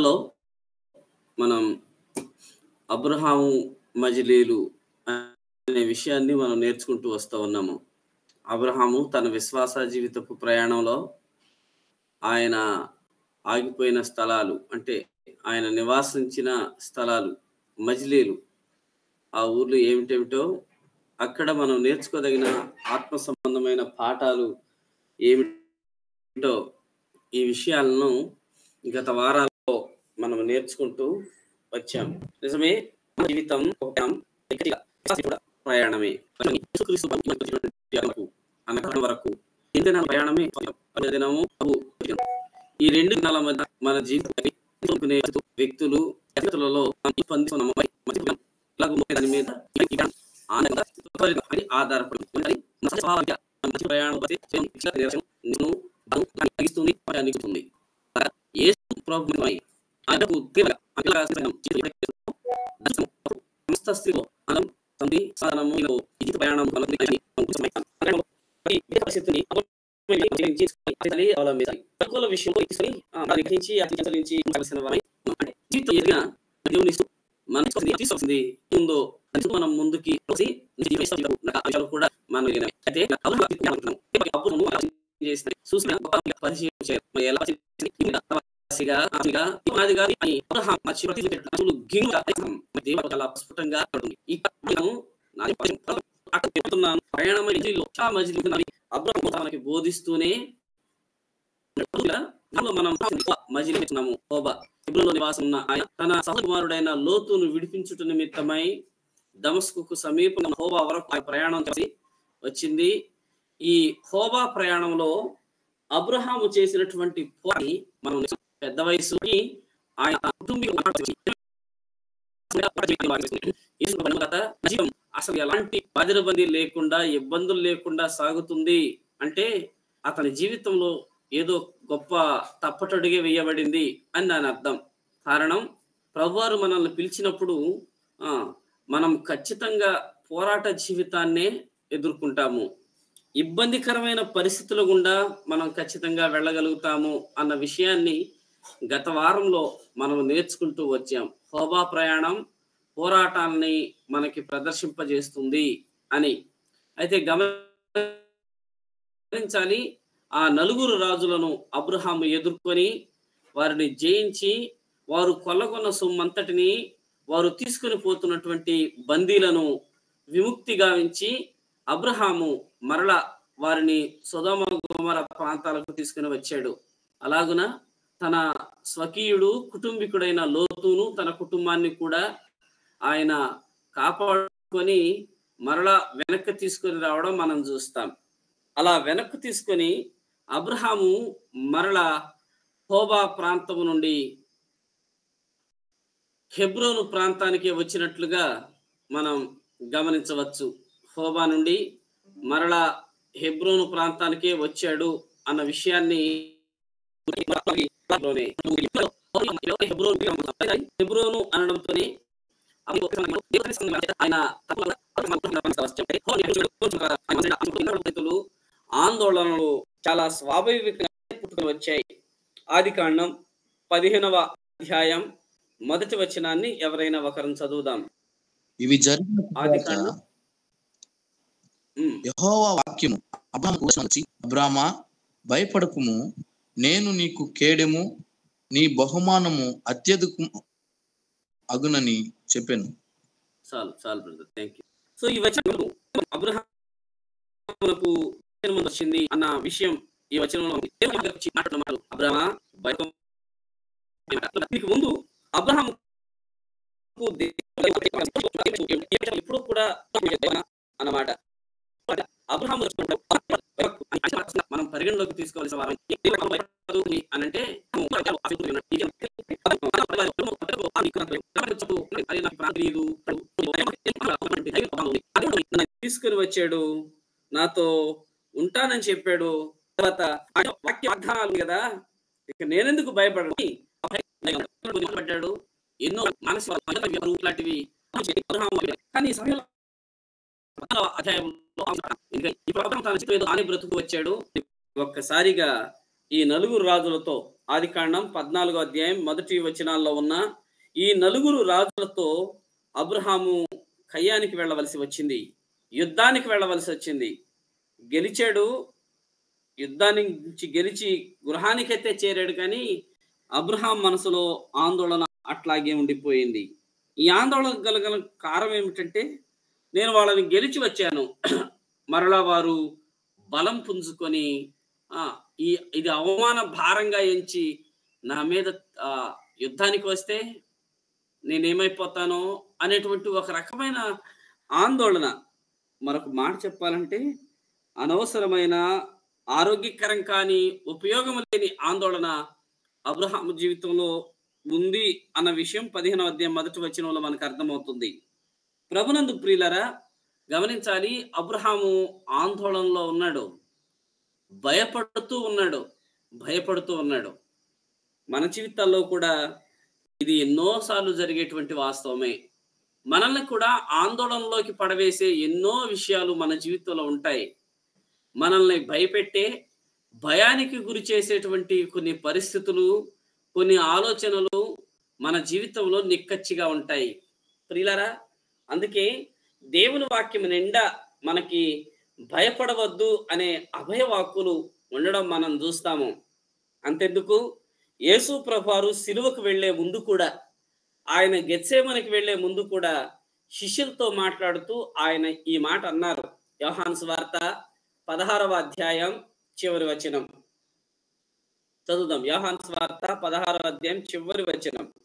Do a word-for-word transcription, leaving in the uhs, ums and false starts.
దినాల్లో మనం అబ్రహాము మజిలీలు అనే విషయాన్ని మనం నేర్చుకుంటూ వస్తూ ఉన్నాము. అబ్రహాము తన విశ్వాస జీవితపు ప్రయాణంలో ఆయన ఆగిపోయిన స్థలాలు, అంటే ఆయన నివాసించిన స్థలాలు, మజిలీలు, ఆ ఊర్లు ఏమిటేమిటో, అక్కడ మనం నేర్చుకోదగిన ఆత్మ సంబంధమైన పాఠాలు ఏమిటో, ఈ విషయాలను గత వారాల్లో మనం నేర్చుకుంటూ వచ్చాం. నిజమే, మన జీవితం ఒక ప్రయాణమే. అన్న వరకు ఇంత ప్రయాణమే. దినము ఈ రెండు దినాల మధ్య మన జీవితాన్ని వ్యక్తులు వ్యక్తులలో దాని మీద ఆధారపడి ప్రయాణం అనిపిస్తుంది. ఉందో మనం ముందుకి కూడా మనం మనకి బోధిస్తూనే మనం మజిలీస్తున్నాము. హోబా హెబ్రోనులో నివాసం ఉన్న ఆయన తన సహకుమారుడైన లోతును విడిపించుట నిమిత్తమై దమస్కుకు సమీపంగా హోబా వరకు ఆయన ప్రయాణం చేసి వచ్చింది. ఈ హోబా ప్రయాణంలో అబ్రహాము చేసినటువంటి పోరాటం మనం పెద్ద వయసుకి ఆయన జీవితం అసలు ఎలాంటి బాధిరబందీ లేకుండా, ఇబ్బందులు లేకుండా సాగుతుంది అంటే అతని జీవితంలో ఏదో గొప్ప తప్పటడుగే వేయబడింది అని దాని అర్థం. కారణం, ప్రభువారు మనల్ని పిలిచినప్పుడు ఆ మనం ఖచ్చితంగా పోరాట జీవితాన్నే ఎదుర్కొంటాము. ఇబ్బందికరమైన పరిస్థితుల గుండా మనం ఖచ్చితంగా వెళ్ళగలుగుతాము అన్న విషయాన్ని గత వారంలో మనం నేర్చుకుంటూ వచ్చాం. హోబా ప్రయాణం పోరాటాన్ని మనకి ప్రదర్శింపజేస్తుంది అని. అయితే గమనించాలి, ఆ నలుగురు రాజులను అబ్రహాము ఎదుర్కొని వారిని జయించి, వారు కొల్లగొన్న సొమ్మంతటిని, వారు తీసుకుని పోతున్నటువంటి బందీలను విముక్తి గావించి అబ్రహాము మరల వారిని సొదొమ గొమొర్రా ప్రాంతాలకు తీసుకుని వచ్చాడు. అలాగున తన స్వకీయుడు కుటుంబీకుడైన లోతును తన కుటుంబాన్ని కూడా ఆయన కాపాడుకొని మరలా వెనక్కి తీసుకొని రావడం మనం చూస్తాం. అలా వెనక్కి తీసుకొని అబ్రహాము మరల హోబా ప్రాంతము నుండి హెబ్రోను ప్రాంతానికి వచ్చినట్లుగా మనం గమనించవచ్చు. హోబా నుండి మరలా హెబ్రోను ప్రాంతానికే వచ్చాడు అన్న విషయాన్ని హెబ్రోను అనడంతోనే ఆందోళనలు చాలా స్వాభావికంగా పుట్టుకొని వచ్చాయి. ఆది కాండం పదిహేనవ అధ్యాయం మొదటి వచనాన్ని ఎవరైనా ఒకరిని చదువుదాం. ఇవి జరిగిన తర్వాత యెహోవా వాక్యము అబ్రాహాముకు వచ్చి, అబ్రామా, భయపడకుము, నేను నీకు కేడెము, నీ బహుమానము అత్యధికము అగునని చెప్పాను. చాలు చాలు బ్రదర్, థ్యాంక్ యూ. సో ఈ వచనం అబ్రహామునకు వచ్చింది అన్న విషయం ఈ వచనంలో మాట్లాడుతున్నారు. అబ్రహమా, ముందు అబ్రహాము ఎప్పుడు కూడా అన్నమాట. అబ్రహాము మనం పరిగణలోకి తీసుకోవాల్సిన వారం అనంటే తీసుకుని వచ్చాడు, నాతో ఉంటానని చెప్పాడు. తర్వాత వాక్య వాగ్దానాలు కదా, ఇక నేనెందుకు భయపడని పడ్డాడు. ఎన్నో మానసిక లాంటివి కానీ సమయంలో అధ్యాయంలో బ్రతుకు వచ్చాడు. ఒక్కసారిగా ఈ నలుగురు రాజులతో, ఆదికాండం పద్నాలుగో అధ్యాయం మొదటి వచనాల్లో ఉన్న ఈ నలుగురు రాజులతో అబ్రహాము కయ్యానికి వెళ్ళవలసి వచ్చింది, యుద్ధానికి వెళ్ళవలసి వచ్చింది. గెలిచాడు, యుద్ధానికి గెలిచి గృహానికైతే చేరాడు, కానీ అబ్రహాం మనసులో ఆందోళన అట్లాగే ఉండిపోయింది. ఈ ఆందోళన గల కారణం ఏమిటంటే, నేను వాళ్ళని గెలిచి వచ్చాను, మరలా వారు బలం పుంజుకొని ఆ ఈ ఇది అవమాన భారంగా ఎంచి నా మీద ఆ యుద్ధానికి వస్తే నేనేమైపోతానో అనేటువంటి ఒక రకమైన ఆందోళన. మరొక మాట చెప్పాలంటే, అనవసరమైన, ఆరోగ్యకరం కానీ, ఉపయోగం లేని ఆందోళన అబ్రహాము జీవితంలో ఉంది అన్న విషయం పదిహేనవ అధ్యాయం మొదటి వచనంలో మనకు అర్థమవుతుంది. ప్రభునందు ప్రియులరా, గమనించాలి, అబ్రహాము ఆందోళనలో ఉన్నాడు, భయపడుతూ ఉన్నాడు భయపడుతూ ఉన్నాడు. మన జీవితాల్లో కూడా ఇది ఎన్నోసార్లు జరిగేటువంటి వాస్తవమే. మనల్ని కూడా ఆందోళనలోకి పడవేసే ఎన్నో విషయాలు మన జీవితంలో ఉంటాయి. మనల్ని భయపెట్టే, భయానికి గురి చేసేటువంటి కొన్ని పరిస్థితులు, కొన్ని ఆలోచనలు మన జీవితంలో నిక్కచ్చిగా ఉంటాయి ప్రియులారా. అందుకే దేవుని వాక్యం నిండా మనకి భయపడవద్దు అనే అభయవాక్కులు ఉండడం మనం చూస్తాము. అంతెందుకు, యేసు ప్రభువారు సిలువకు వెళ్లే ముందు కూడా, ఆయన గెత్సేమనికి వెళ్లే ముందు కూడా శిష్యులతో మాట్లాడుతూ ఆయన ఈ మాట అన్నారు. యోహాను సువార్త పదహారవ అధ్యాయం చివరి వచనం చదువుదాం. యోహాను సువార్త పదహారవ అధ్యాయం చివరి వచనం.